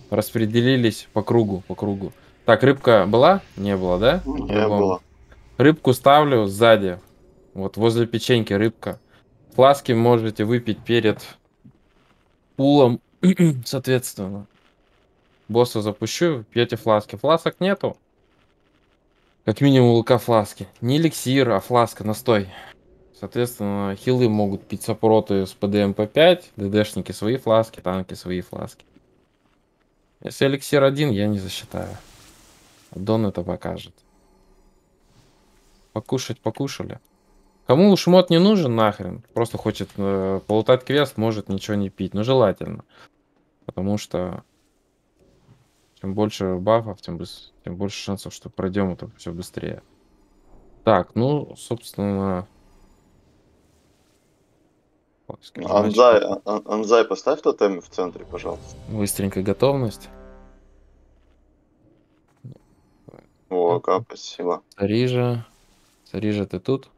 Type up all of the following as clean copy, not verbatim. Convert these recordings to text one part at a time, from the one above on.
Распределились по кругу, по кругу. Так, рыбка была? Не было, да? Не По-любому. было. Рыбку ставлю сзади. Вот возле печеньки рыбка. Фласки можете выпить перед пулом, соответственно. Босса запущу, пьете фласки. Фласок нету. Как минимум лука фласки. Не эликсир, а фласка, настой. Соответственно, хилы могут пить саппороты с ПДМП-5, ДДшники свои фласки, танки свои фласки. Если эликсир один, я не засчитаю. Аддон это покажет. Покушать покушали. Кому шмот не нужен нахрен, просто хочет полутать квест, может ничего не пить. Но желательно. Потому что чем больше бафов, тем больше шансов, что пройдем это все быстрее. Так, ну, собственно... Анзай, Анзай, поставь тотем в центре, пожалуйста. Быстренькая готовность. О, как, спасибо. Сарижа. Сарижа, ты тут?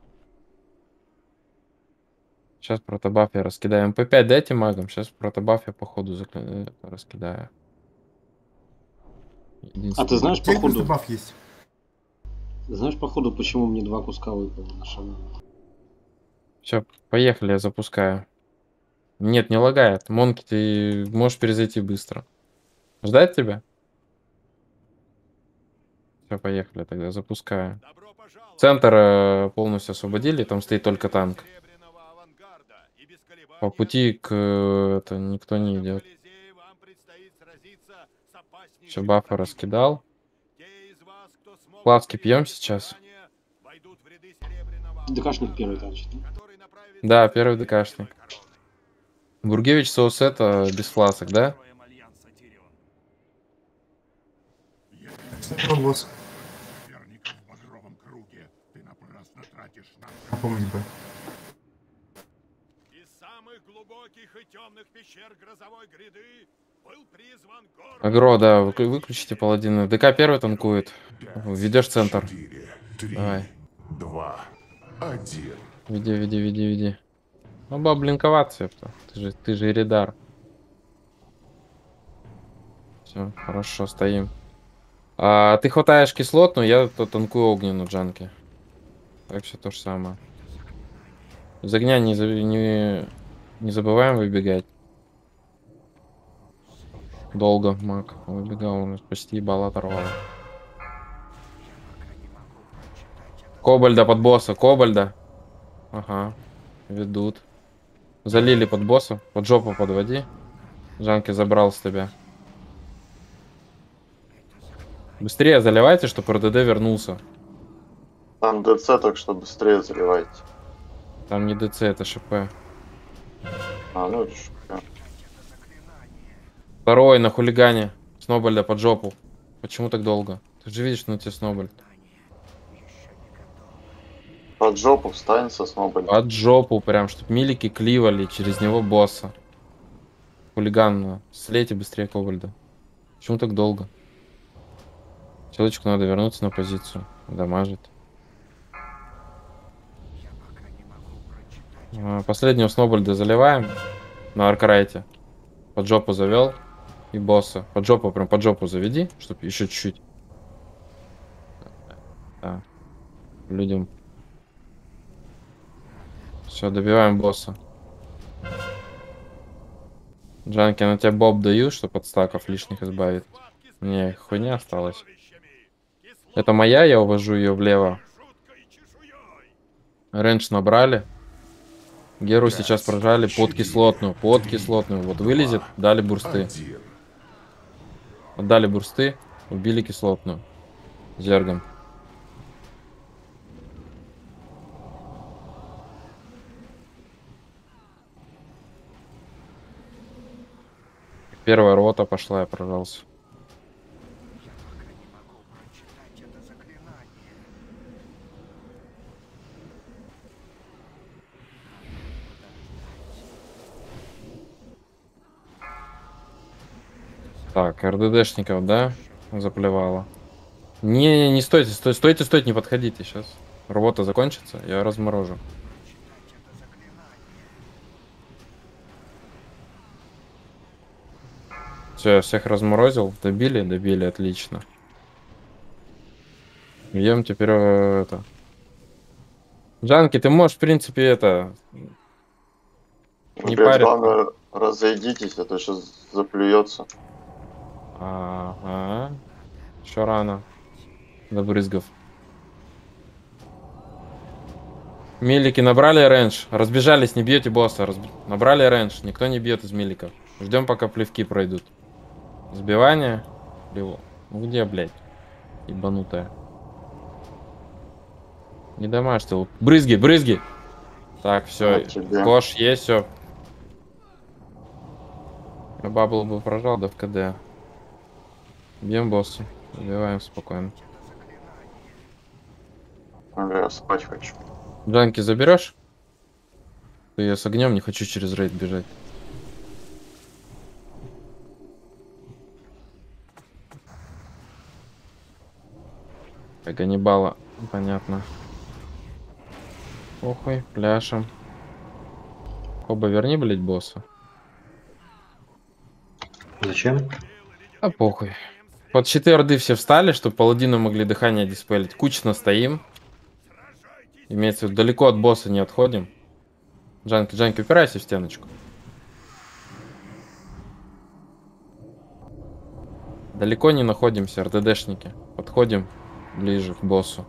Сейчас протобаф я раскидаю. МП5 дайте магам. Сейчас протобаф я по ходу раскидаю. А ты знаешь, Теперь просто походу, баф есть. почему мне 2 куска выпало на шамана? Все, поехали, я запускаю. Нет, не лагает. Монки, ты можешь перезайти быстро. Ждать тебя? Все, поехали тогда, запускаю. Центр полностью освободили, там стоит только танк. По пути к это никто не идет. Все, бафы раскидал. Фласки пьем сейчас. ДКшник первый танчит. Да, первый ДКшник. Бургевич соус это без фласок, да? Он босс. Помни бы. Агро, да, выключите паладина. ДК первый танкует. Ведешь центр. 4, 3, Давай. 2, 1. Веди. Ну, блинковаться, это. Ты же Иридар. Все, хорошо, стоим. А, ты хватаешь кислотную, я то танкую огненную джанки. Так все то же самое. Из огня не забываем выбегать. Долго маг выбегал, он почти ебало оторвало. Кобальда под босса, Кобальда. Ага, ведут. Залили под босса, под жопу подводи. Жанки забрал с тебя. Быстрее заливайте, чтобы РДД вернулся. Там ДЦ, так что быстрее заливайте. Там не ДЦ, это ШП. А, ну это ж, да. Второй на хулигане. Снобальда под жопу. Почему так долго? Ты же видишь, что на тебе Снобальд. Под жопу встань со снобом. Под жопу прям, чтобы милики кливали через него босса. Хулиган, слейте быстрее Кобальда. Почему так долго? Человечку надо вернуться на позицию. Дамажит. Последнего Снобальда заливаем. На аркрайте. Под жопу завел. И босса. Под жопу, прям под жопу заведи, чтобы еще чуть-чуть. Да. Людям. Все, добиваем босса. Джанки, на тебя боб даю, чтобы от стаков лишних избавить. Мне хуйня осталась. Это моя, я увожу ее влево. Рейндж набрали. Геру сейчас прожали под кислотную. Под кислотную. Вот вылезет, дали бурсты. Отдали бурсты, убили кислотную. Зергом. Первая рота пошла, я прожался. Так, РДДшников, да? Заплевало. Не стойте, стойте, не подходите сейчас. Работа закончится, я разморожу. Все, я всех разморозил. Добили? Добили, отлично. Идем теперь это. Джанки, ты можешь, в принципе, это... Не Опять париться. главное, разойдитесь, а то сейчас заплюется. Ага. Еще рано. До брызгов. Милики набрали рейндж. Разбежались, не бьете босса. Набрали рейндж. Никто не бьет из миликов. Ждем, пока плевки пройдут. Сбивание. Ну где, блядь? Ебанутая. Не дамажь ты. Брызги, брызги. Так, все. На тебе. Кош есть, все. Я баблу бы прожал, да в КД. Бьем босса. Убиваем спокойно. Бля, я спать хочу. Джанки заберешь? Я с огнем не хочу через рейд бежать. Ганнибала, понятно. Похуй, пляшем. Оба верни, блять, босса. Зачем? А похуй. Под щиты орды все встали, чтобы паладины могли дыхание диспелить. Кучно стоим. Имеется в виду, далеко от босса не отходим. Джанки, Джанки, упирайся в стеночку. Далеко не находимся, РДДшники. Подходим ближе к боссу.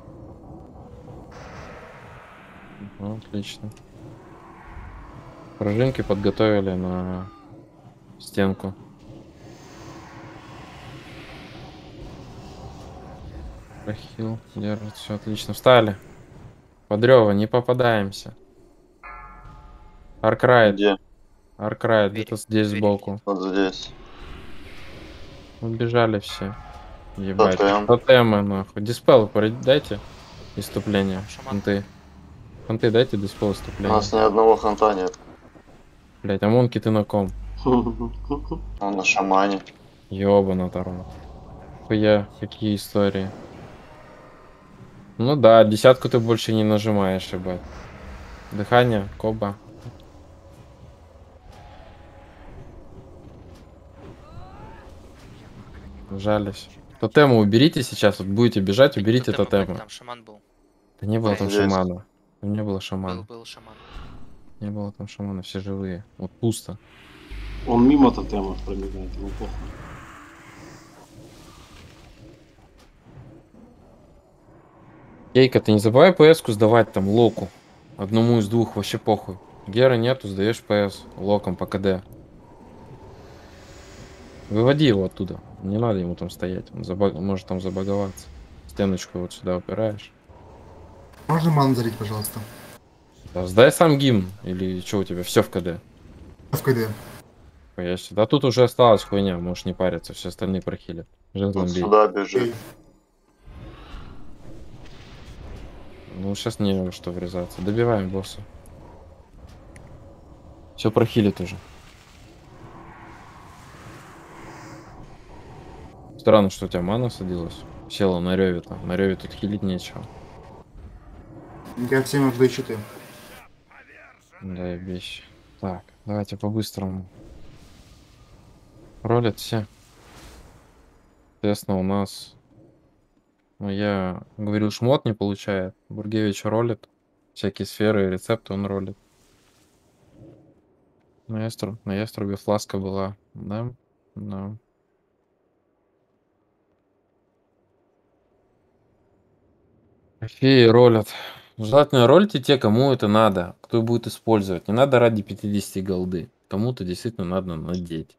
Ну, отлично. Пружинки подготовили на стенку. Прохил держит, все отлично. Встали. Подрева, не попадаемся. Аркрайд. Где? Аркрайд, где-то здесь сбоку. Вот здесь. Убежали все. Ебать. Тотем. Тотемы, нахуй. Диспел дайте. Иступление. Шаман. Ханты дайте диспел У иступление. нас ни одного ханта нет. Блять, а Мунки ты на ком? Он на шамане. Ёбана Таро. Хуя, какие истории. Ну да, десятку ты больше не нажимаешь, ебать. Дыхание, коба. Жались. Тотемы уберите сейчас, вот будете бежать, уберите Тотем убрать, тотемы. там шаман был. Да не было там Есть. шамана. Там не было шамана. Был шаман. Не было там шамана, все живые. Вот пусто. Он мимо тотемов пробегает, ему похуй. Кейка, ты не забывай ПС-ку сдавать там локу. Одному из двух вообще похуй. Гера нету, сдаешь ПС локом по КД. Выводи его оттуда. Не надо ему там стоять. Он может там забаговаться. Стеночку вот сюда упираешь. Можно ману залить, пожалуйста? Да, сдай сам гимн. Или что у тебя? Все в КД. В КД. Хуящий. Да тут уже осталась хуйня, можешь не париться. Все остальные прохилят. Жезлом Вот бей. сюда бежит. Ну сейчас не во что врезаться. Добиваем босса. Все прохилит уже. Странно, что у тебя мана садилась. Села на реве там. На реве тут хилить нечего. Я всем отдаю щиты. Да, вещи. Так, давайте по-быстрому. Ролят все. Соответственно, у нас... Ну, я говорил, шмот не получает. Бургевич ролит. Всякие сферы и рецепты он ролит. На яструбе фласка была. Да? Да. Феи ролят. Желательно ролите те, кому это надо. Кто будет использовать. Не надо ради 50 голды. Кому-то действительно надо надеть.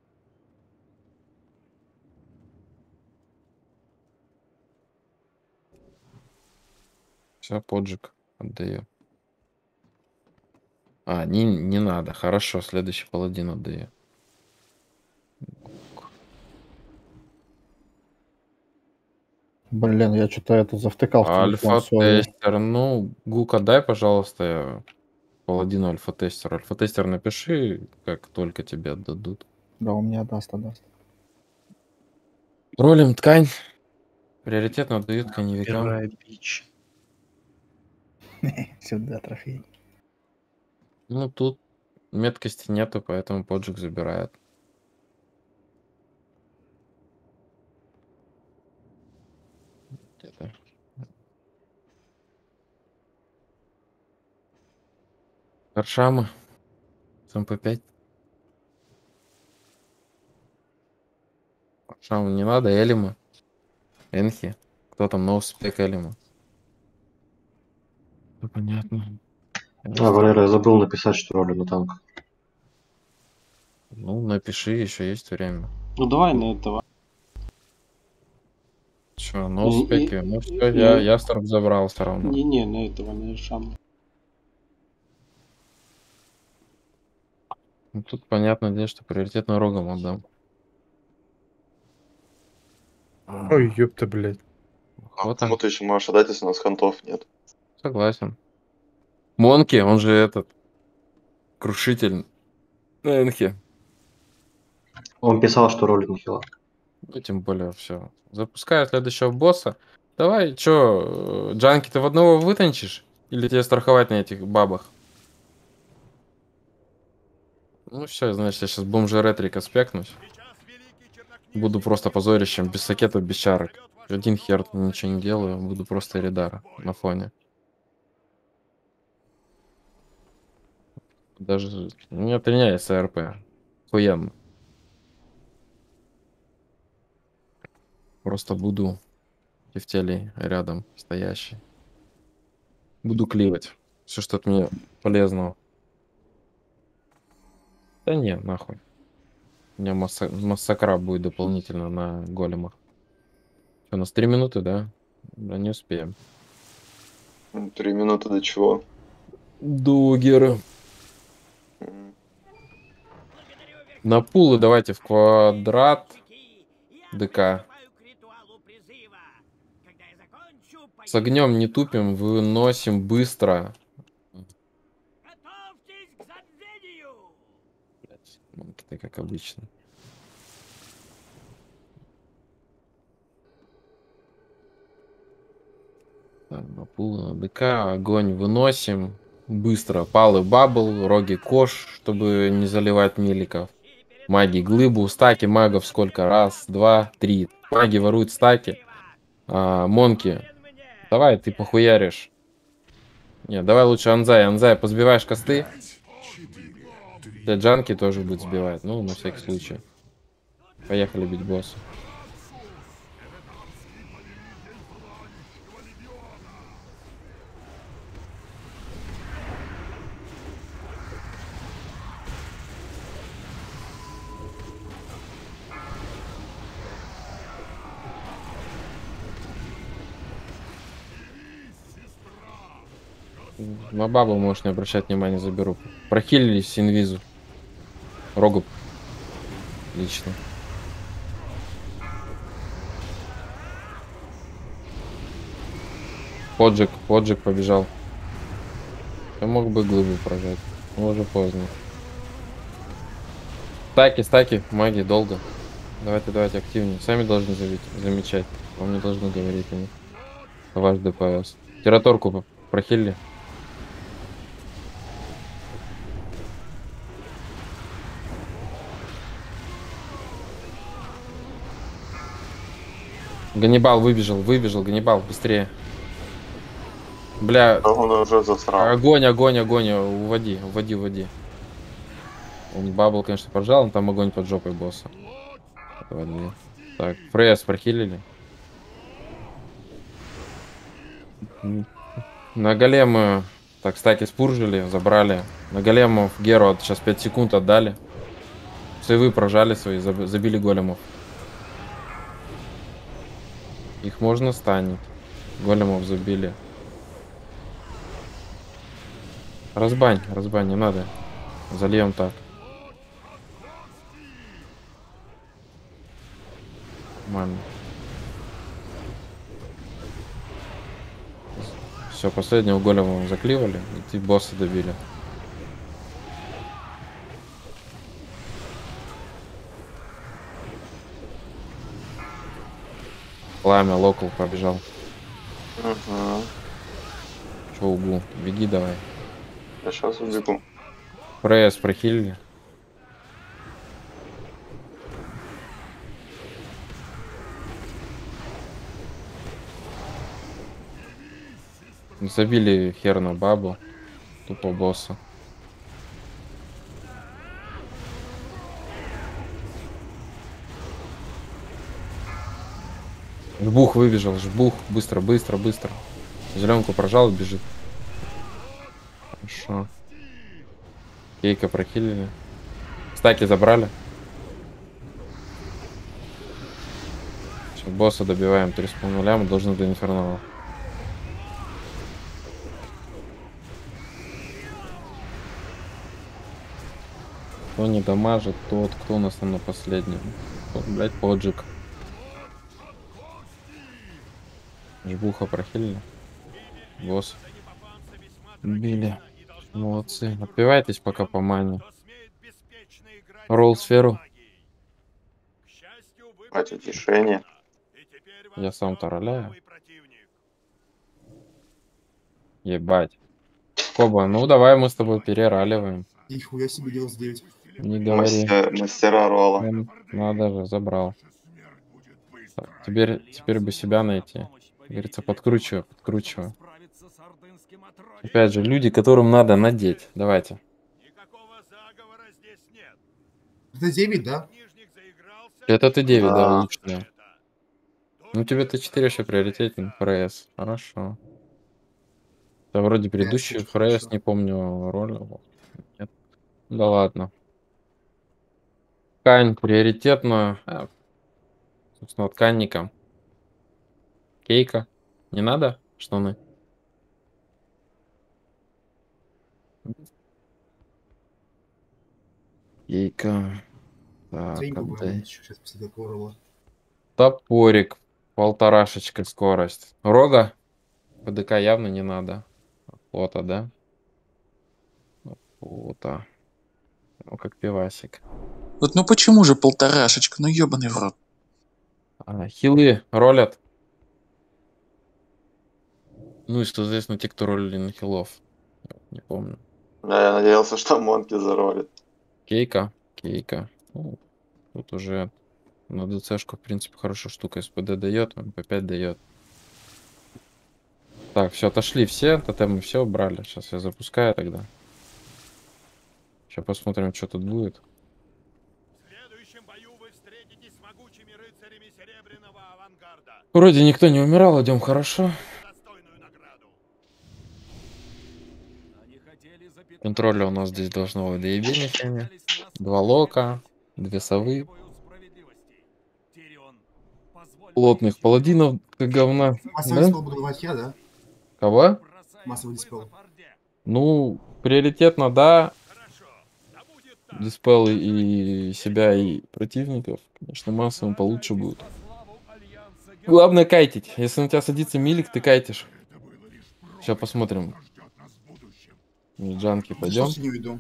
Все, поджиг отдаю. А, не надо. Хорошо, следующий паладин отдаю. Блин, я что-то это завтыкал в телефон, сори. Альфа-тестер. Ну, Гука, дай, пожалуйста, паладину альфа-тестер. Альфа-тестер напиши, как только тебе отдадут. Да, у меня отдаст. Ролим ткань. Приоритетно отдают коневикам. Первая пич. Сюда трофей. Ну, тут меткости нету, поэтому поджиг забирает. Аршама. С МП5. Аршаму не надо, Элима. Энхи. Кто там? Ноуспек Элима. Ну, понятно. А, Валера, я забыл написать, что роли на танк. Ну, напиши, еще есть время. Ну давай на этого. Че, ноуспеки? Ну все, не- я ястреб забрал все равно. Не-не, на этого, на Иршама. Ну, тут понятное дело, что приоритет на рогом отдам. Ой, ёпта, блядь. Вот Кому ты еще можешь отдать, если у нас хантов нет? согласен. Монки, он же этот крушитель на Энхе. Он писал, что ролик на хила. Ну, тем более, все. Запускаю следующего босса. Давай, чё, Джанки, ты в одного вытанчишь? Или тебе страховать на этих бабах? Ну все, значит, я сейчас бомжа ретрика спекнусь. Буду просто позорищем, без сакетов, без чарок. Один хер ничего не делаю, буду просто Эридара на фоне. Даже не тренируется РП. Хуенно. Просто буду тефтелей рядом стоящий. Буду кливать. Все, что от меня полезного. Да не, нахуй. У меня массакра будет дополнительно на големах. Что, у нас 3 минуты, да? Да не успеем. 3 минуты до чего? Дугер. М. На пулы давайте в квадрат. ДК. С огнем не тупим, выносим быстро. Блядь, монки-то как обычно. Так, на пулы, на ДК, огонь выносим. Быстро. Палы бабл, роги кош, чтобы не заливать миликов. Маги глыбу, стаки магов сколько? Раз, два, три. Маги воруют стаки. Монки. Давай, ты похуяришь. Не, давай лучше Анзай. Анзай, позбиваешь косты. Для Джанки тоже будет сбивать. Ну, на всякий случай. Поехали бить босса. На бабу можешь не обращать внимания, заберу. Прохилились инвизу. Рогу. Отлично. Поджиг побежал. Я мог бы глыбу прожать. Но уже поздно. Стаки, маги, долго. Давайте активнее. Сами должны замечать. Вам не должны говорить о них. Это ваш ДПС. Тираторку прохили. Ганнибал выбежал, Ганнибал, быстрее. Бля, Он уже засрал. огонь, уводи. Он бабл, конечно, пожал, но там огонь под жопой босса. Води. Так, Фрейс прохилили. На големы, так, стаки спуржили, забрали. На големов Геру сейчас 5 секунд отдали. Сейвы прожали свои, забили големов. Их можно станет. Големов забили. Разбань, не надо. Зальем так. Нормально. Все, последнего голема закливали, и босса добили. Пламя, локал побежал. Угу. Че угу? Беги давай. Я сейчас убегу. Пресс прохилили. Забили хер на бабу. Тупо босса. Жбух выбежал, жбух. Быстро, быстро, быстро. Зеленку прожал, бежит. Хорошо. Кейка прохилили. Стаки забрали. Сейчас босса добиваем 3,5, мы должны до инфернала. Кто не дамажит, тот, кто у нас там на последнем. Вот, блядь, поджиг. Жбуха прохилили. Босс. Били. Молодцы. Отпивайтесь пока по мане. Ролл сферу. Мать, утешение. Я сам-то роляю. Ебать. Коба, ну давай мы с тобой перераливаем. Их хуя себе делал с 9. Не говори. Мастера рола. Надо же, забрал. Так, теперь бы себя найти. Говорится, подкручиваю, подкручиваю. Опять же, люди, которым надо надеть. Давайте. Это 9, да? Это ты 9, да, Да. улучшенная. Ну тебе Т4 еще приоритетен, ФРС. Хорошо. Это вроде предыдущий слушай, ФРС, хорошо. не помню роли. Нет. Да ладно. Ткань приоритетно. Собственно, тканникам. Кейка. Не надо штаны? Кейка. Так, Треньку отдай. будем сейчас после такого рола. Топорик. Полторашечка скорость. Рога. ПДК явно не надо. Фото, да? Фото. Ну, как пивасик. Вот ну почему же полторашечка? Ну ёбаный в рот. Хилы ролят. Ну и что известно те, кто ролили на хилов. Не помню. Да, я надеялся, что Монки заролит. Кейка. Кейка. Ну, тут уже на ДЦшку, в принципе, хорошая штука. СПД дает, МП5 дает. Так, все, отошли все. Тотемы все убрали. Сейчас я запускаю тогда. Сейчас посмотрим, что тут будет. В следующем бою вы встретитесь с могучими рыцарями Серебряного авангарда. Вроде никто не умирал, идем хорошо. Достойную награду. Контроля у нас здесь должно быть 2 мишени, 2 лока, 2 совы. Плотных паладинов, как говна. Массовый Да? диспел буду давать я, да? Кого? Массовый диспел. Ну, приоритетно, да. Диспелы и себя, и противников. Конечно, массовым получше будет. Главное кайтить. Если на тебя садится милик, ты кайтишь. Сейчас посмотрим. Джанки пойдем. Сейчас не уйду.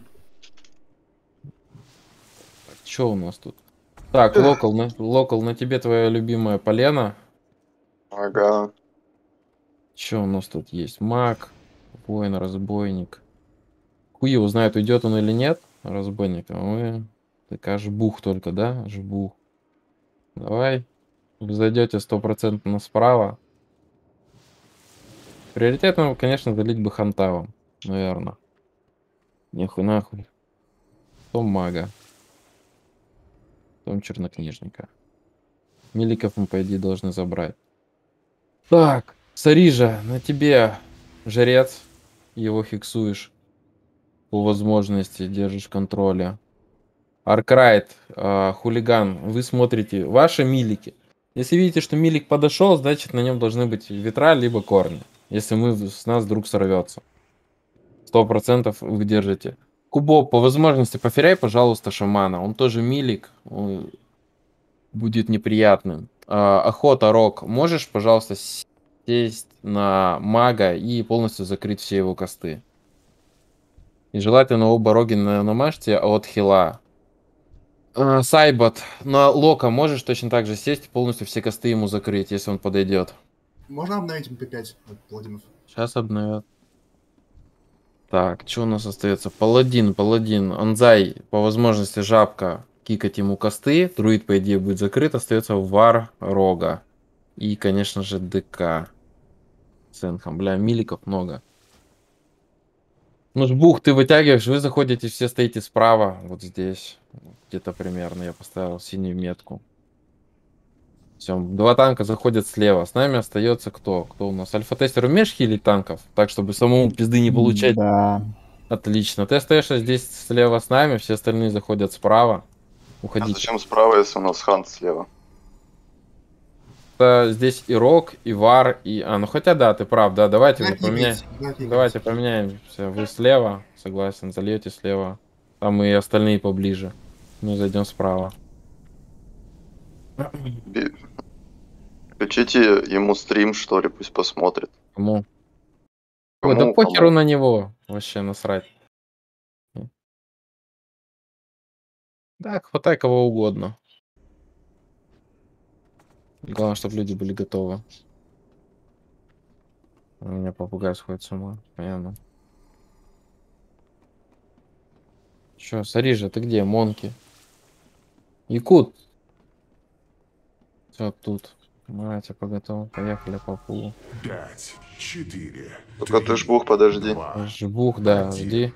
Что у нас тут? Так, локал на тебе твоя любимая полена. Ага. Что у нас тут есть? Маг, воин, разбойник. Хуй его знает, уйдет он или нет. Разбойник. А мы... Такая жбух только, да? Жбух. Давай. Вы зайдете 100% справа. Приоритетно, конечно, залить бы хантавом. Наверное. Нехуй нахуй. Потом мага. Потом чернокнижника. Миликов мы, по идее, должны забрать. Так, Сарижа, на тебе жрец. Его фиксуешь. По возможности держишь контроля. Аркрайт, хулиган. Вы смотрите ваши милики. Если видите, что милик подошел, значит на нем должны быть ветра, либо корни. Если с нас вдруг сорвется. 100% вы держите. Кубо, по возможности поферяй, пожалуйста, шамана. Он тоже милик. Он будет неприятным. Охота, рок. Можешь, пожалуйста, сесть на мага и полностью закрыть все его косты. И желательно оба роги намажьте от хила. Сайбот, на лока можешь точно так же сесть и полностью все косты ему закрыть, если он подойдет. Можно обновить МП5 от паладинов? Сейчас обновят. Так, что у нас остается? Паладин, Анзай, по возможности жабка, кикать ему косты. Друид, по идее, будет закрыт. Остается вар, рога. И, конечно же, ДК. Сенхам. Бля, миликов много. Ну, жбух, ты вытягиваешь, вы заходите, все стоите справа. Вот здесь. Где-то примерно я поставил синюю метку. Все, 2 танка заходят слева. С нами остается кто? Кто у нас? Альфа-тестер, умеешь хилить танков? Так, чтобы самому пизды не получать? Да. Отлично. Ты остаешься здесь слева с нами, все остальные заходят справа. А Уходите. зачем справа, если у нас Хант слева? Здесь и Рок, и Вар, и... ну хотя да, ты прав, да, давайте мы Дать поменяем. пикать, дать пикать. Давайте поменяемся. Вы слева, согласен, зальете слева. Там и остальные поближе. Мы зайдем справа. Включите ему стрим, что ли, пусть посмотрит. Кому? Ой, да Кому, похеру кому? на него. Вообще насрать. Так, хватай кого угодно. Главное, чтобы люди были готовы. У меня попугай сходит с ума. Понятно. Чё, Сарижа, ты где? Монки. Якут. Все тут. Давайте по готову. Поехали по пулу. 5, 4, Только ты жбух, подожди. 2, Жбух, да, Один. жди.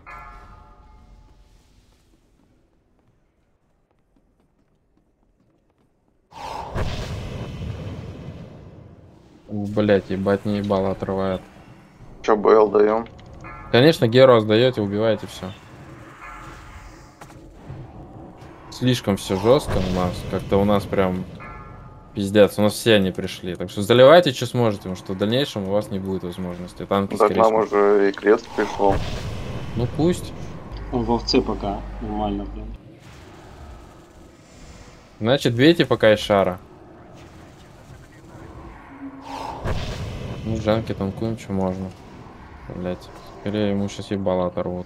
Блять, ебать, не ебало отрывает. Че, БЛ даем? Конечно, Геру сдаете, убиваете все. Слишком все жестко у нас. Как-то у нас прям пиздец. У нас все они пришли. Так что заливайте, что сможете, потому что в дальнейшем у вас не будет возможности. Танки, Ну, так скорее нам всего. уже и крест пришел. Ну пусть. Он в овце пока нормально, блин. Значит, бейте пока из шара. Ну, жанки танкуем, что можно. Блять. Скорее ему сейчас ебало оторвут.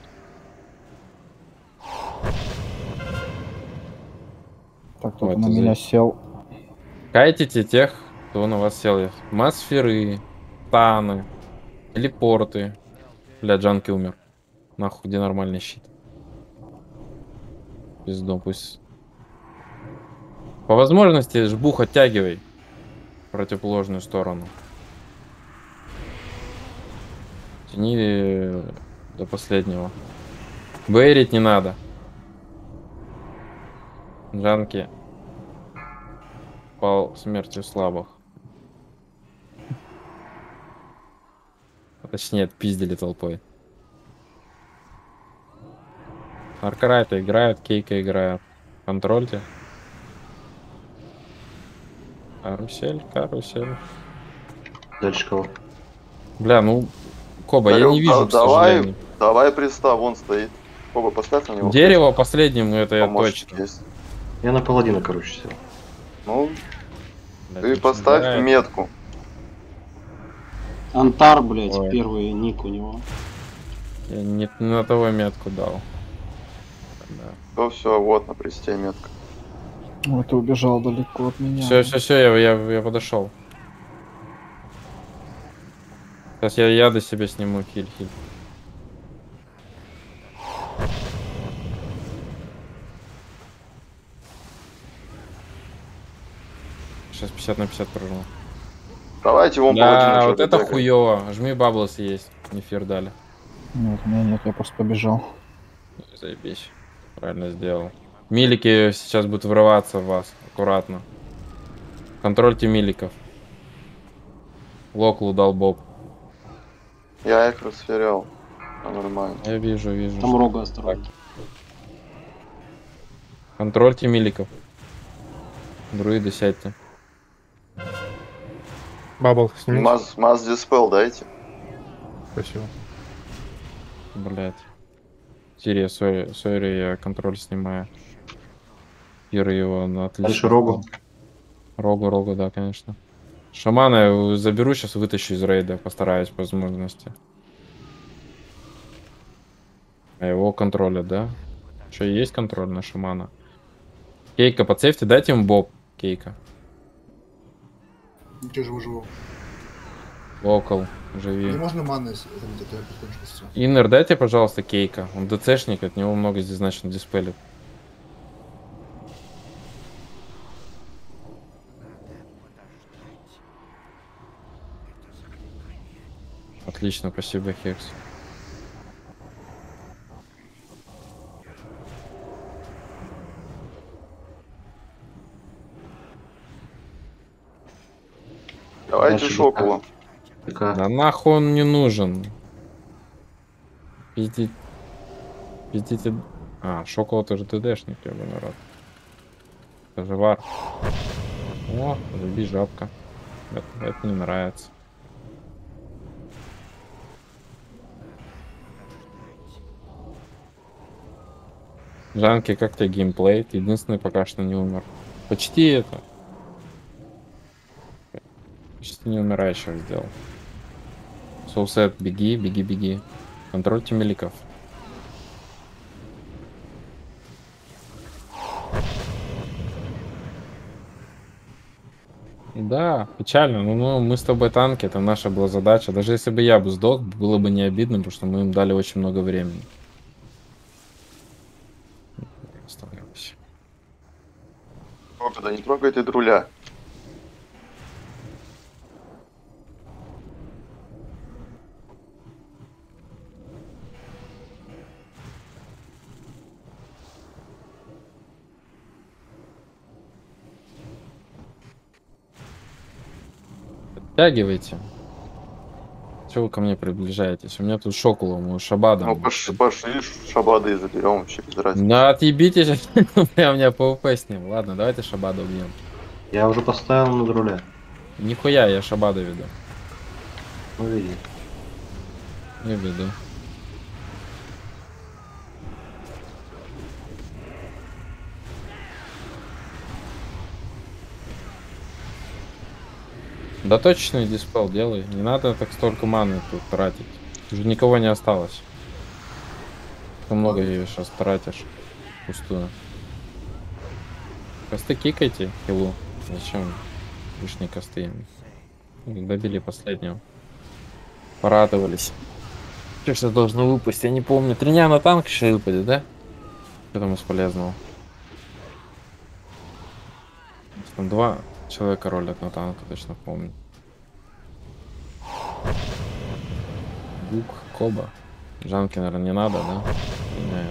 Так, кто-то Вот, на и меня сел. Кайтите тех, кто на вас сел. Масферы, таны, телепорты. Бля, Джанки умер. Нахуй, где нормальный щит? Пиздом, пусть. По возможности жбух оттягивай. В противоположную сторону. Тяни до последнего. Бейрить не надо. Джанки. Пал смертью слабых. А точнее, отпиздили толпой. Аркрайта играют, Кейка играют. Контрольте. Карусель, карусель. Дальше кого? Бля, ну, Коба, я Дарю, не вижу, к сожалению. давай приста, вон стоит. Коба, поставь на него. Дерево последним, ну это я Помощник точно. есть. Я на паладина, короче, сел. Ну, Блядь, ты очень поставь играет. метку. Антар, блядь, Ой. первый ник у него. Я не на того метку дал. Да. Все, вот на присте метка. Ой, ты убежал далеко от меня. Все, я подошел. Сейчас я яды себе сниму, хиль. Сейчас 50 на 50 прожму. Давайте вон Да, паладина вот что-то это бегает. хуёво. Жми баблос есть. Нефир дали. Нет, у меня нет, я просто побежал. Заебись. Правильно сделал. Милики сейчас будут врываться в вас. Аккуратно. Контрольте миликов. Локлу дал Боб. Я их расферял. Нормально. Я вижу. Там рога осторожно. Контрольте миликов. Друиды, сядьте. Бабл, сними. Маз диспел дайте. Спасибо. Блять. Сирия, сори, я контроль снимаю. Пир его на отлично. Дальше Рогу. Рогу, да, конечно. Шамана я заберу, сейчас вытащу из рейда, постараюсь по возможности. А его контролят, да? Что, есть контроль на шамана? Кейка, подсейфте, дайте ему боб. Кейка. Ничего, живу. Локал, Не живи. можно манны забить, это я потихонечку всё. Иннер, дайте, пожалуйста, Кейка. Он ДЦшник, от него много здесь, значит, диспелит. Отлично, спасибо, Хекс. Давайте Дальше Шоколу. ПК. Да нахуй он не нужен. Пиздите. А, Шокола тоже ТДшник, я бы народ. Это же вар. О, заби жабка. Это не нравится. Жанки, как тебе геймплей? Ты единственный пока что не умер. Почти это. Почти не умирающего сделал. Соусет, беги, беги, беги. Контрольте меликов. Да, печально, но ну, мы с тобой танки, это наша была задача. Даже если бы я бы сдох, было бы не обидно, потому что мы им дали очень много времени. Оставляемся. Да не трогайте друля. Подтягивайте. Чего вы ко мне приближаетесь? У меня тут Шокула, мы Шабада. Ну пошли Шабады и заберем вообще без разницы. Да отъебитесь, прям у меня ПВП с ним. Ладно, давайте Шабада убьем. Я уже поставил на друля. Нихуя, я Шабада веду. Ну, види. Не веду. Да точечный диспел делай. Не надо так столько маны тут тратить. Уже никого не осталось. Ты много ее сейчас тратишь. Пустую. Косты кикайте, хилу. Зачем лишние косты? Добили последнего. Порадовались. Что сейчас должно выпасть? Я не помню. 3 дня на танк еще выпадет, да? Что там из полезного? Там 2 человека ролят на танк, точно помню. Гук, Коба. Жанки, наверное, не надо, да? Не,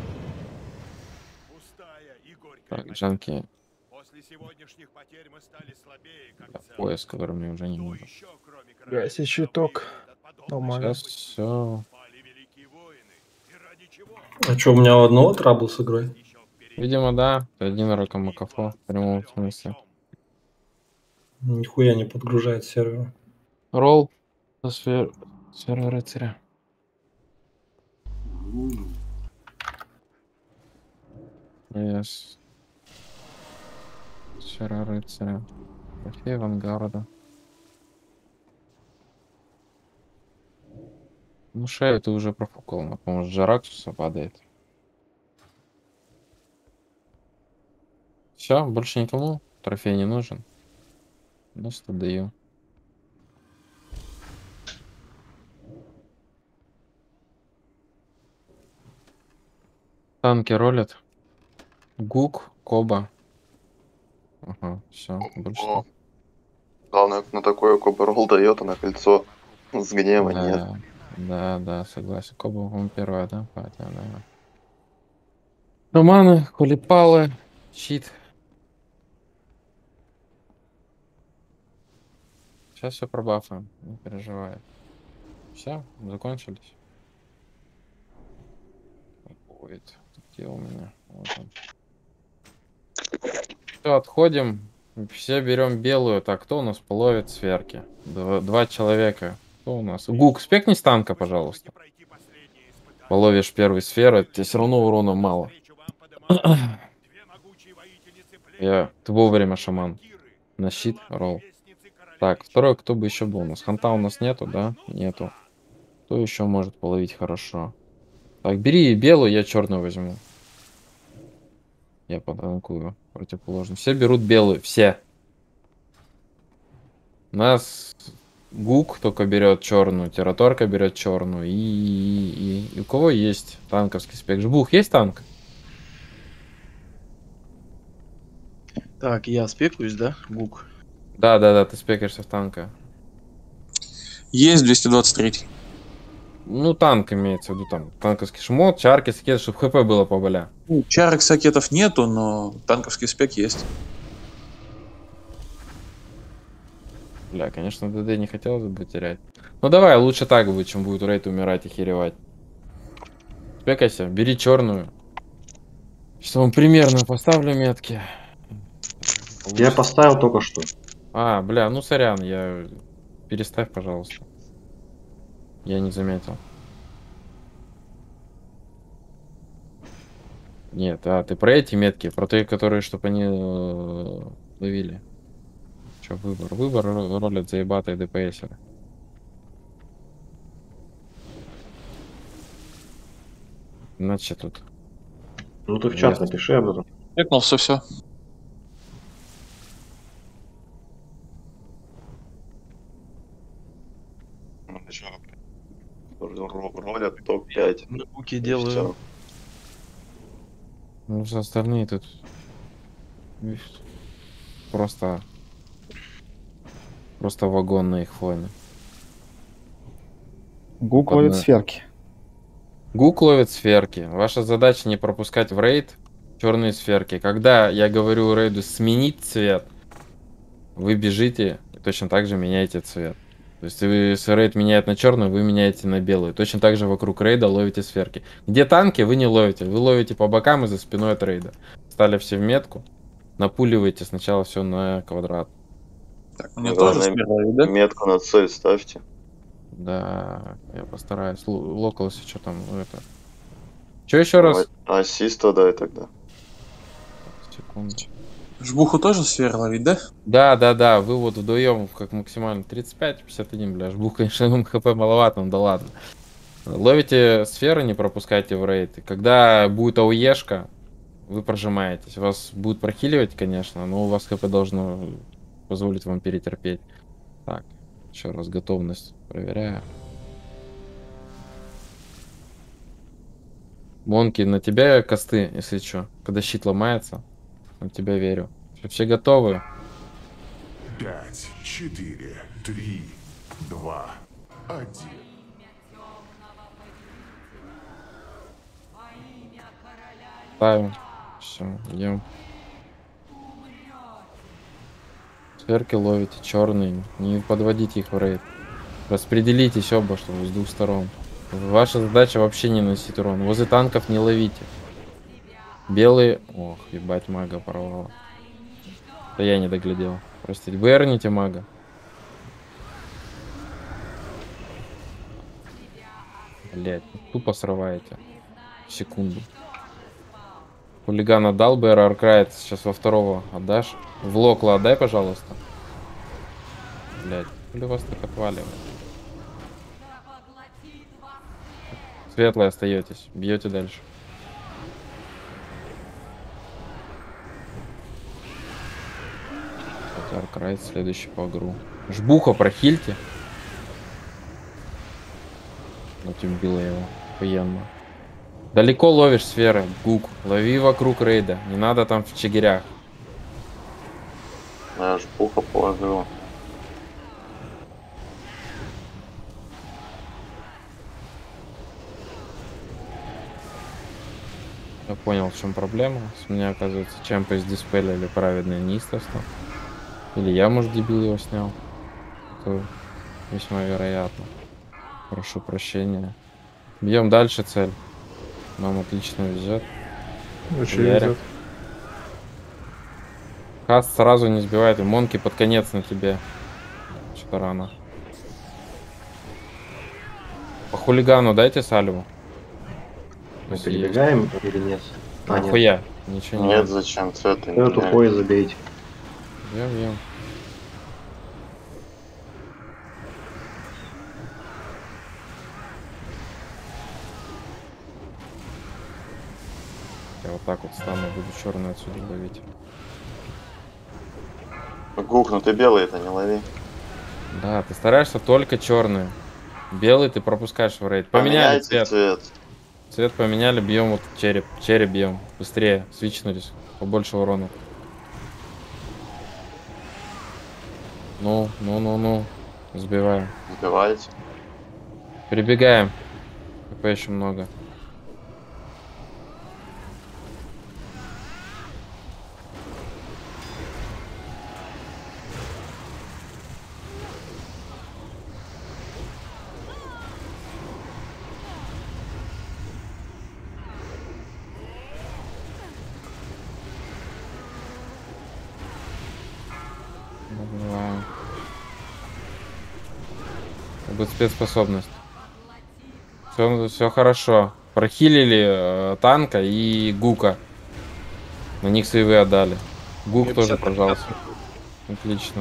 Пустая и горькая так, потеря. Жанки. После сегодняшних потерь мы стали слабее, как Да, целый. пояс, который мне уже не Кто нужен. еще, кроме Гаси королей, щиток. выиграет от подобной Нормально. Сейчас все. Пали великие воины. И ради чего? А что, у меня у одного трабл с игрой? Еще впереди. Видимо, да. Ты один роком Макафо. В прямом смысле. Нихуя не подгружает сервер. Ролл. Сфера рыцаря. Yes. Сфера рыцаря. Трофей авангарда. Ну, шею ты уже профукал. По-моему, с Жараксуса падает. Все, больше никому трофей не нужен. Ну, что даю. Танки ролят. Гук, Коба. Ага, все, больше. О. Главное, на такое Кобарол дает, а на кольцо с гнева нет. Да, согласен. Коба, по-моему, первая, да? Патя, да. Романы, хулипалы, щит. Сейчас все пробафаем, не переживай. Все, закончились. Ой, где у меня? Вот он. Все, отходим. Все берем белую. Так, кто у нас половит сферки? 2 человека. Кто у нас? Гук, спекни с танка, пожалуйста. Половишь первую сферу, тебе все равно урона мало. Ты вовремя, шаман. На щит, ролл. Так, второй, кто бы еще был у нас? Ханта у нас нету, да? Нету. Кто еще может половить хорошо? Так, бери белую, я черную возьму. Я потанкую противоположно. Все берут белую, все. У нас Гук только берет черную, Тераторка берет черную. И у кого есть танковский спек? Жбух, есть танк? Так, я спекаюсь, да, Гук? Да, ты спекаешься в танка. Есть 223. Ну, танк имеется в виду, там, танковский шмот, чарки, сакеты, чтобы хп было поболя. Ну, чарок сакетов нету, но танковский спек есть. Бля, конечно, ДД не хотелось бы терять. Ну давай, лучше так будет, чем будет рейд умирать и херевать. Спекайся, бери черную. Что вам примерно поставлю метки. Я поставил только что. А, бля, ну сорян, я... Переставь, пожалуйста. Я не заметил. Нет, ты про эти метки, про те, которые, чтобы они ловили. Че, выбор? Выбор ролят заебаты и ДПСеры. Значит, тут. Ну ты в чат Есть. напиши об этом. Чекнулся, все. Ну, ничего. Ролят топ-5. Руки делаю. Ну, все остальные тут видишь, просто вагон на их фоне. Гук Одна. ловит сферки. Гук ловит сферки. Ваша задача не пропускать в рейд черные сферки. Когда я говорю рейду сменить цвет, вы бежите и точно так же меняете цвет. То есть если рейд меняет на черный, вы меняете на белый. Точно так же вокруг рейда ловите сферки. Где танки, вы не ловите. Вы ловите по бокам и за спиной от рейда. Стали все в метку. Напуливаете сначала все на квадрат. Так, у меня тоже Главное, смело, да? метку на цель ставьте. Да, я постараюсь. Локалось, что там, это. Че еще раз? Ассиста дай тогда. Секунду. Жбуху тоже сферы ловить, да? Да, вы вот вдвоем как максимально 35-51, бля. Жбух, конечно, МХП маловато, ну да ладно. Ловите сферы, не пропускайте в рейд. И когда будет АУЕшка, вы прожимаетесь. Вас будет прохиливать, конечно, но у вас ХП должно позволить вам перетерпеть. Так, еще раз готовность проверяю. Монки, на тебя косты, если что. Когда щит ломается, на тебя верю. Все готовы? 5, 4, 3, 2, 1. Ставим. Все, идем. Сферки ловите, черные. Не подводите их в рейд. Распределитесь оба, чтобы с двух сторон. Ваша задача вообще не носить урон. Возле танков не ловите. Белые... Ох, ебать, мага порвала. Да я не доглядел. Простите. Вы эрните мага. Блять, тупо срываете. Секунду. Хулиган отдал, БР Аркрайт. Сейчас во второго отдашь. В Локла отдай, пожалуйста. Блять, хули вас так отваливает. Светлые остаетесь. Бьете дальше. Аркрайт следующий по игру. Жбуха прохильте. Вот убила его. Охуенно. Далеко ловишь сферы. Гук. Лови вокруг рейда. Не надо там в чигирях. Я жбуха положил. Я понял, в чем проблема. С меня, оказывается, чемпы сдиспелили праведное неистовство. Или я, может, дебил его снял. Это весьма вероятно. Прошу прощения. Бьем дальше цель. Нам отлично везет. Очень везет. Хаст сразу не сбивает. И Монки под конец на тебе. Что-то рано. По хулигану дайте сальву. Мы перебегаем или нет? А, нет. Нахуя? Ничего не Нет, надо. зачем цвета? Эту хуй забейте. Бьем. Я вот так вот стану, буду черную отсюда ловить. Гук, ну ты белый это не лови. Да, ты стараешься только черную. Белый ты пропускаешь в рейд. Поменяли Поменяйте цвет. Цвет поменяли, бьем вот череп. Череп бьем. Быстрее. Свичнулись. Побольше урона. Ну. Сбиваем. Сбиваете. Прибегаем. ХП еще много. Добиваем. Будет спецспособность. Все хорошо. Прохилили танка и Гука. На них сейвы отдали. Гук тоже, пожалуйста. Отлично.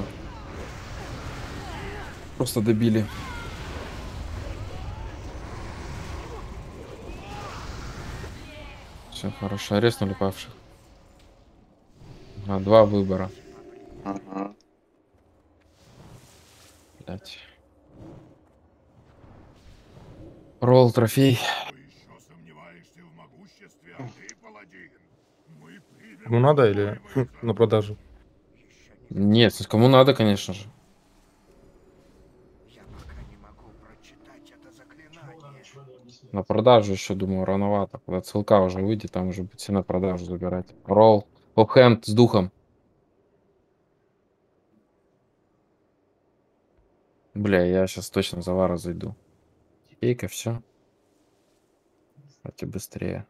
Просто добили. Все хорошо. Арестнули павших. Два выбора. Ага. Блять. Ролл трофей. Кому надо или на продажу? Нет, кому надо, конечно же. На продажу еще, думаю, рановато. Когда ссылка уже выйдет, там уже будет все на продажу забирать. Ролл. Опхенд с духом. Бля, я сейчас точно за Вара зайду. Пейка, все. Давайте быстрее.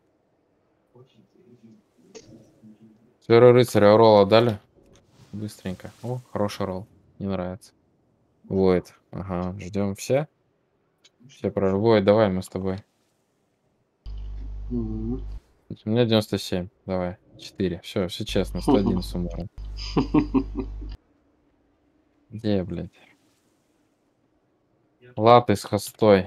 Сферу рыцаря ролла дали? Быстренько. О, хороший ролл. Не нравится. Воид. Ага, ждем все. Все про Воид, давай мы с тобой. Мгм. У меня 97. Давай. 4. Все честно. 101 с умором. Где я, блядь? Латы с хостой.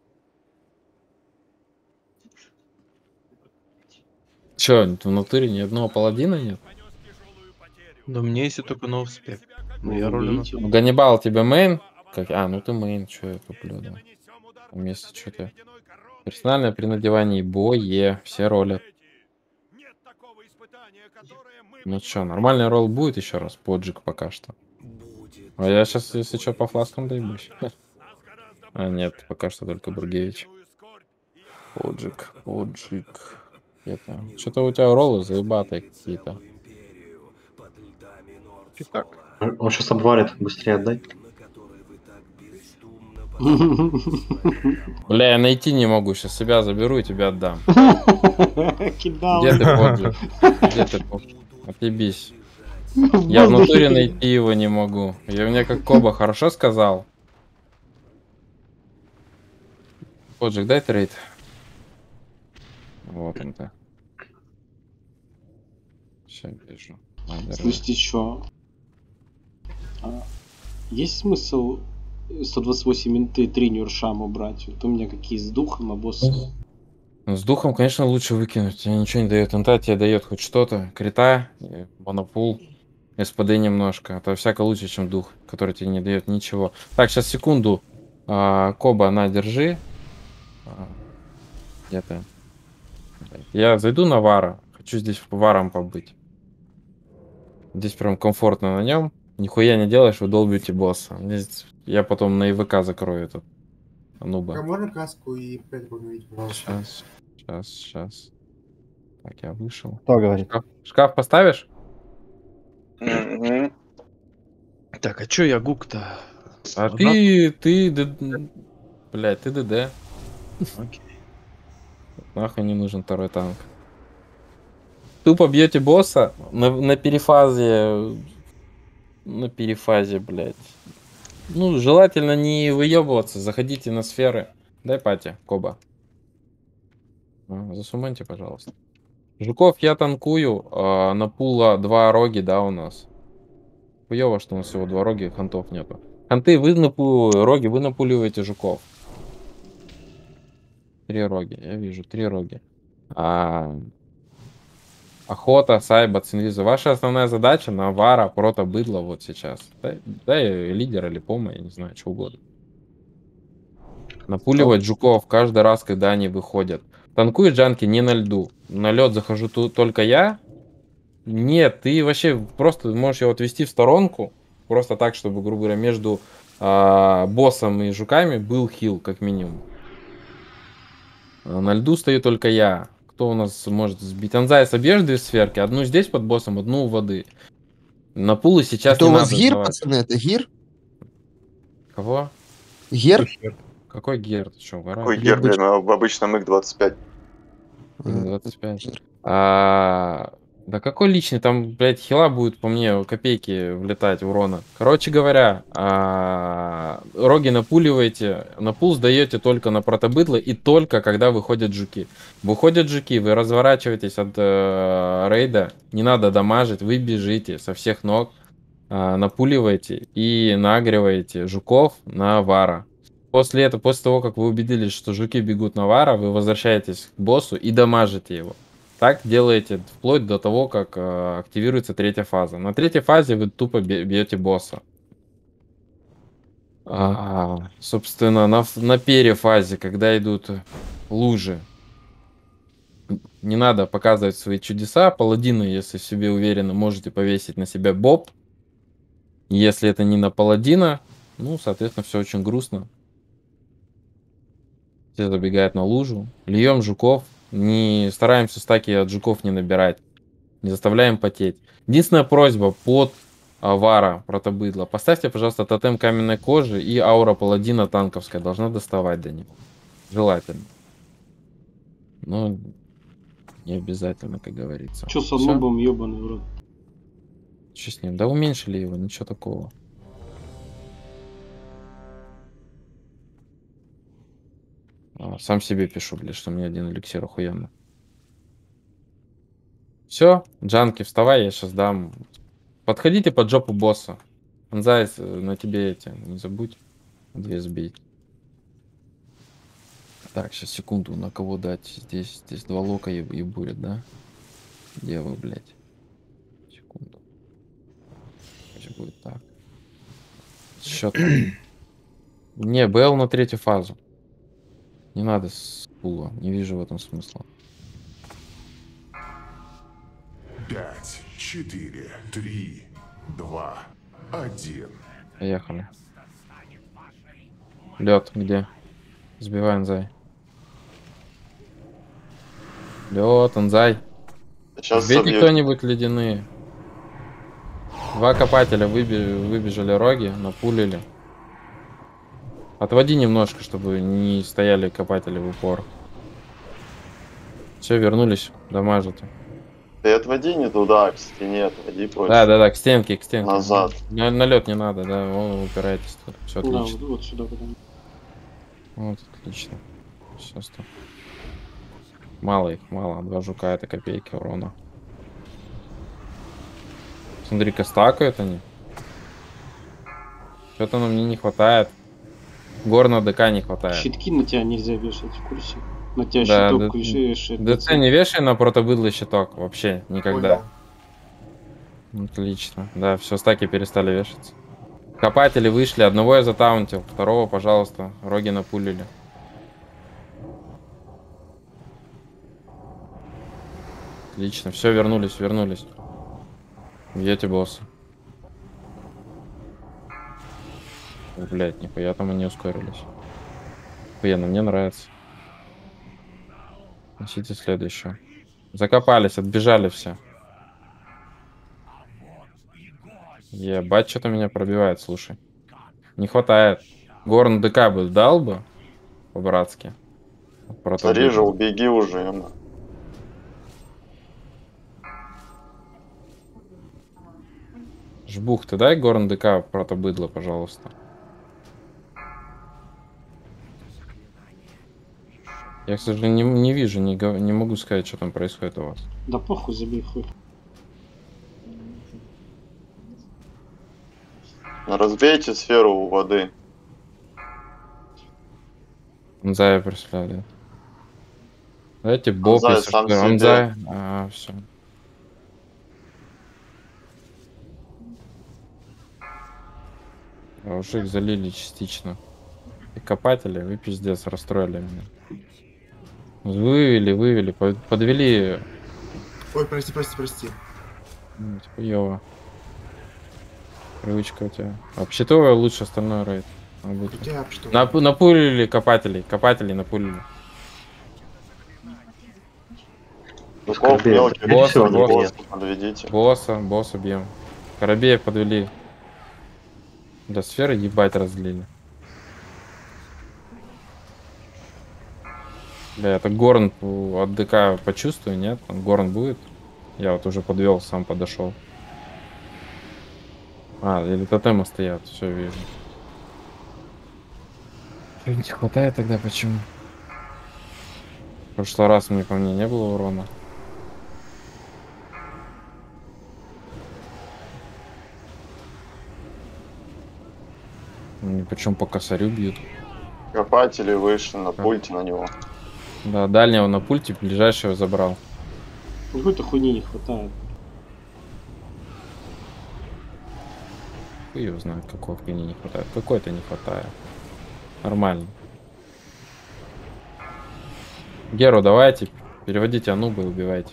Че, в натуре ни одного паладина нет? Да мне если только на успех. Ну, я Ну, ролю на... видите, Ганнибал тебе мейн? Как? А, ну ты мейн, что я куплю, да. Вместо что-то. Персональное при надевании бое. Все ролят. Ну что, нормальный ролл будет еще раз? Поджиг пока что. А я сейчас, если что, по фласкам доебусь. А нет, пока что только Бургевич. Поджиг. Это... Что-то у тебя роллы заебатые какие-то. Так. Он сейчас обварит, быстрее отдай. Бля, я найти не могу. Сейчас себя заберу и тебя отдам. Кидал. Где ты, Поджиг? Где ты, Поджиг? Отъебись. Я в натуре найти его не могу. Я мне как Коба хорошо сказал. Поджиг, дай трейд. Вот он-то. Все, вижу. Слушайте, что? Есть смысл 128 инты 3 нюршаму брать? Вот у меня какие с духом, а босс... С духом, конечно, лучше выкинуть. Тебе ничего не дает. Инта тебе дает хоть что-то. Крита, монопул, СПД немножко. Это всяко лучше, чем дух, который тебе не дает ничего. Так, сейчас секунду. Коба, на, держи. Где ты? Я зайду на Вара. Хочу здесь Варом побыть. Здесь прям комфортно на нем. Нихуя не делаешь, вы долбите босса. Я потом на ИВК закрою этот. Нуба. А можно каску и Петру установить, пожалуйста? Сейчас. Так, я вышел. Кто говорит? Шкаф поставишь? Мгм. Так, а чё я гук-то? А блядь, ты ДД. Окей. Нахуй не нужен второй танк. Тупо бьете босса на перефазе. На перефазе, блядь. Ну, желательно не выебываться. Заходите на сферы. Дай пати, Коба. Засуманьте, пожалуйста. Жуков я танкую. На пула 2 роги, да, у нас. Хуёво, что у нас всего 2 роги, хантов нету. Ханты, роги, вы напуливаете жуков. 3 роги, я вижу, 3 роги. Охота, сайба, цинвиза. Ваша основная задача на Вара, прото, быдло вот сейчас. Дай лидер или пома, я не знаю, что угодно. Напуливать жуков каждый раз, когда они выходят. Танкует джанки не на льду. На лед захожу только я. Нет, ты вообще просто можешь его отвести в сторонку. Просто так, чтобы, грубо говоря, между боссом и жуками был хил, как минимум. На льду стою только я. Кто у нас может сбить? Анзай, собьешь 2 сферки. Одну здесь под боссом, одну у воды. На пулы сейчас Это не у вас надо гир, сдавать. пацаны? Это гир? Кого? Гер? Какой гер? Ты что, Какой гер, блин, в обычном МИГ-25. 25. Да какой личный? Там, блядь, хила будет по мне копейки влетать урона. Короче говоря, роги напуливаете, на пул сдаете только на протобыдло и только когда выходят жуки. Выходят жуки, вы разворачиваетесь от рейда, не надо дамажить, вы бежите со всех ног, напуливаете и нагреваете жуков на вара. После этого, после того, как вы убедились, что жуки бегут на вара, вы возвращаетесь к боссу и дамажите его. Так делаете вплоть до того, как активируется третья фаза. На третьей фазе вы тупо бьете босса. Собственно, на перефазе, когда идут лужи, не надо показывать свои чудеса. Паладины, если в себе уверены, можете повесить на себя боб. Если это не на паладина, ну, соответственно, все очень грустно. Все забегают на лужу. Льем жуков. Не стараемся стаки от жуков не набирать. Не заставляем потеть. Единственная просьба под вара протобыдла. Поставьте, пожалуйста, тотем каменной кожи и аура паладина танковская. Должна доставать до них. Желательно. Но не обязательно, как говорится. Че с Всё? нубом, ебаный в рот? Что с ним? Да уменьшили его, ничего такого. Сам себе пишу, блядь, что у меня один эликсир охуенно. Все, Джанки, вставай, я сейчас дам. Подходите под жопу босса. Анзай, на тебе эти, не забудь. 2 сбить. Так, сейчас секунду, на кого дать? Здесь 2 лока и будет, да? Где вы, блядь? Секунду. Пусть будет так. Счет. Не, БЛ на 3-ю фазу. Не надо с пула, не вижу в этом смысла. 5, 4, 3, 2, 1. Поехали. Лед где? Сбивай Анзай. Лед, Анзай. Сейчас Сбейте собьют. кто-нибудь ледяные. 2 копателя выбежали роги, напулили. Отводи немножко, чтобы не стояли копатели в упор. Все, вернулись, дамажите. Ты отводи не туда, к стене, отводи просто. Да, к стенке, к стенке. Назад. На лед не надо, да, вы упираетесь тут. Все Да, отлично. вот сюда потом. Вот, отлично. Сейчас то. Мало их, мало. 2 жука это копейки урона. Смотри-ка, стакают они. Что-то на мне не хватает. Горна ДК не хватает. Щитки на тебя нельзя вешать в курсе. На тебя Да, щиток вешаешь. ДЦ не вешай на протобыдлый щиток. Вообще, никогда. Отлично. Да, все, стаки перестали вешаться. Копатели вышли. Одного я затаунтил. Второго, пожалуйста, роги напулили. Отлично. Все, вернулись. Бьете босса. О, блядь, нихуя там они ускорились. Охуенно, мне нравится. Носите следующее. Закопались, отбежали все. Ебать, что-то меня пробивает, слушай. Не хватает. Горн ДК бы дал бы по-братски. Зарежу, убеги уже. Ема. Жбух, ты дай Горн ДК протобыдло, пожалуйста. Я, к сожалению, не вижу, не могу сказать, что там происходит у вас. Да похуй, забей хуй. Разбейте сферу у воды. Анзая представляет. Дайте боб, Анзай если сам что. себе. Анзай. Все. Уже их залили частично. И копатели, вы пиздец, расстроили меня. Вывели, подвели. Ой, прости. Хуёво. Привычка у тебя. Обсчитывая лучше остальной рейд. У тебя что? Напулили копателей напулили. Жуков Скорбей. мелких. Босса, босса подведите. Босса бьем. Коробеев подвели. До сферы ебать разлили. Бля, это Горн от ДК почувствую, нет? Там Горн будет? Я вот уже подвел, сам подошел. А, или тотемы стоят, все вижу. Чё не хватает тогда, почему? В прошлый раз мне по мне не было урона. Причем по косарю бьют. Копатели вышли на пульте на него. Да, дальнего на пульте, ближайшего забрал. Какой-то хуйни не хватает. Хуй его знает, какой хуйни не хватает. Какой-то не хватает. Нормально. Геру давайте, переводите анубы и убивайте.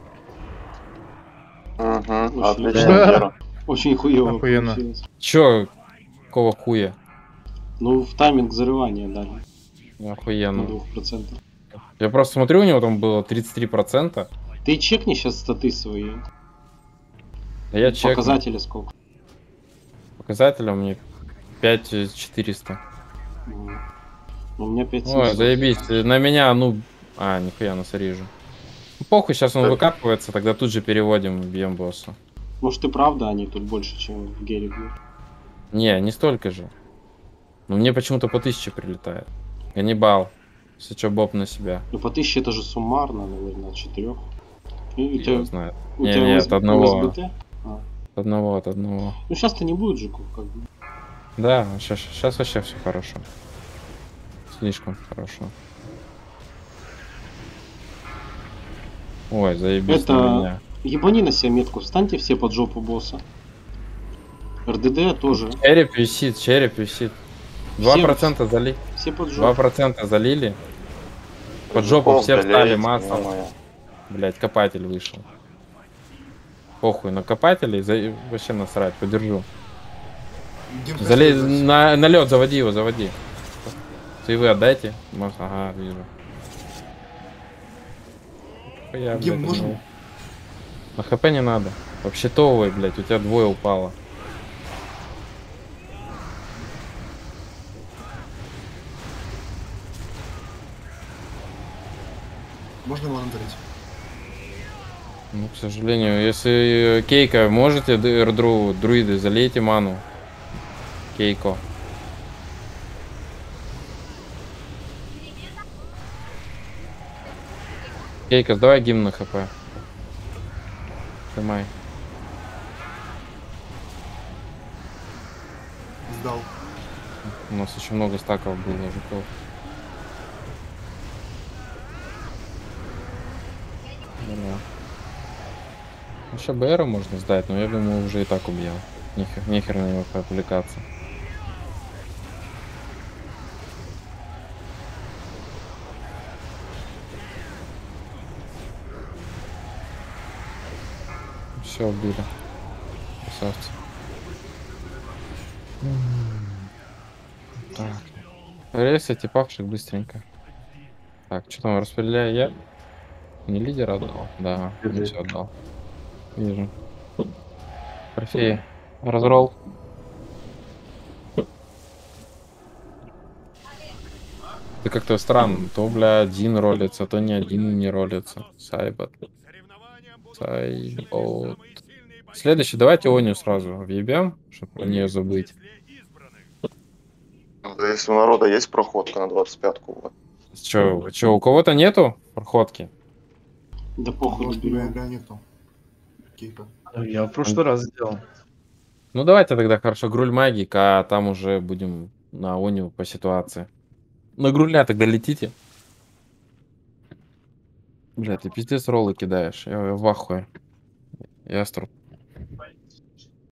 Угу, Очень отлично, да. Гера. Очень хуёво Охуенно. получилось. Чё, какого хуя? Ну, в тайминг зарывания дали. На Охуенно. 2%. Я просто смотрю, у него там было 33%. Ты чекни сейчас статы свои. А я чекну. Показатели сколько? Показатели у меня 5400. У меня 5 Ой, заебись. На меня, ну... А, нихуя, на сорижу. Похуй, сейчас он выкапывается, тогда тут же переводим, бьем босса. Может и правда они тут больше, чем в Гере бьют. Не столько же. Но мне почему-то по 1000 прилетает. Ганнибал. Если чё, боб на себя. Ну по 1000 это же суммарно, наверное, от 4. И у Я тебя, знаю. у Не, тебя не, от одного. УСБТ? А. От одного. Ну сейчас-то не будет жуков, как бы. Да, сейчас вообще все хорошо. Слишком хорошо. Ой, заебись Это- на меня. Ебани на себя метку, встаньте все под жопу босса. РДД тоже. Череп висит, череп висит. 2% залили. Все под жопу. 2% залили. Под жопу все встали Блядь, массом. ё-моё. Блять, копатель вышел. Похуй на копателей, вообще насрать, подержу. Дим, Залез подожди. на лед, заводи его, заводи. Ты вы отдайте. Ага, вижу. Я, Дим, блядь, можно? ну, на хп не надо. Вообще товый, блять, у тебя двое упало. Можно монitoрить? Ну, к сожалению, если Кейка можете, друиды, залейте ману. Кейко. Кейка, сдавай гимн на хп. Снимай. Сдал. У нас еще много стаков было жуков. Да. Еще БР можно сдать, но я думаю, уже и так убьем. Нехер на него отвлекаться. Все убили. Красавцы. Так. Ресайте павших быстренько. Так, что там распределяю я? Не лидер отдал? Да, все отдал. Вижу. Трофеи. Разрол. Это как-то странно. То, бля, один ролится, то не один не ролится. Сайбот. Сайбот. Следующий, давайте Оню сразу въебем, чтобы о нее забыть. Да, если у народа есть проходка на 25-ку, вот. Че, у кого-то нету проходки? Да похуй, Может, берем. бля, нету. Кейка. Я в прошлый раз сделал. Ну давайте тогда хорошо, Груль Магик, а там уже будем на Оню по ситуации. На Груля тогда летите. Бля, ты пиздец роллы кидаешь, я в ахуе. Яструб.